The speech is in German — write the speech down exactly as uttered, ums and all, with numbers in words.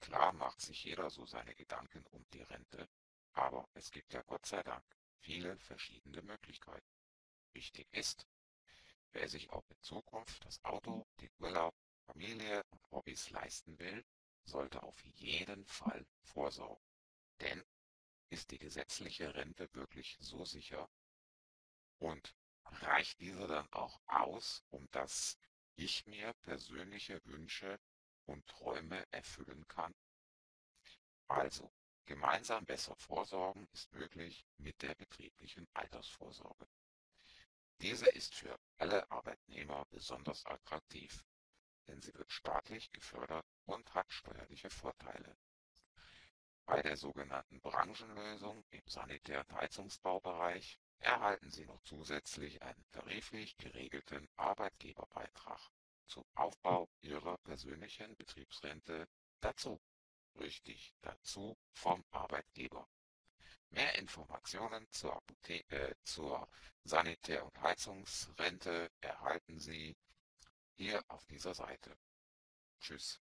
Klar macht sich jeder so seine Gedanken um die Rente, aber es gibt ja Gott sei Dank viele verschiedene Möglichkeiten. Wichtig ist, wer sich auch in Zukunft das Auto, den Urlaub, Familie und Hobbys leisten will, sollte auf jeden Fall vorsorgen. Denn ist die gesetzliche Rente wirklich so sicher und reicht diese dann auch aus, um dass ich mir persönliche Wünsche und Träume erfüllen kann? Also, gemeinsam besser vorsorgen ist möglich mit der betrieblichen Altersvorsorge. Diese ist für alle Arbeitnehmer besonders attraktiv, denn sie wird staatlich gefördert und hat steuerliche Vorteile. Bei der sogenannten Branchenlösung im Sanitär- und Heizungsbaubereich erhalten Sie noch zusätzlich einen tariflich geregelten Arbeitgeberbeitrag zum Aufbau Ihrer persönlichen Betriebsrente dazu. Richtig, dazu vom Arbeitgeber. Mehr Informationen zur, Apothe äh, zur Sanitär- und Heizungsrente erhalten Sie hier auf dieser Seite. Tschüss.